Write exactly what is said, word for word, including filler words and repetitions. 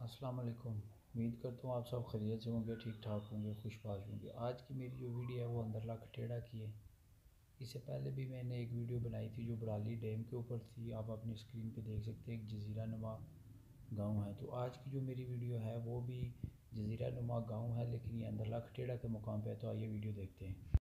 अस्सलाम वालेकुम। उम्मीद करता हूँ आप सब खैरियत से होंगे, ठीक ठाक होंगे, खुशबाश होंगे। आज की मेरी जो वीडियो है वो अंदरला खटेड़ा की है। इससे पहले भी मैंने एक वीडियो बनाई थी जो बराली डैम के ऊपर थी। आप अपनी स्क्रीन पे देख सकते हैं, एक जजीरा नुमा गाँव है। तो आज की जो मेरी वीडियो है वो भी जजीरा नुमा गाँव है, लेकिन ये अंदरला खटेड़ा के मुकाम पर है। तो आइए वीडियो देखते हैं।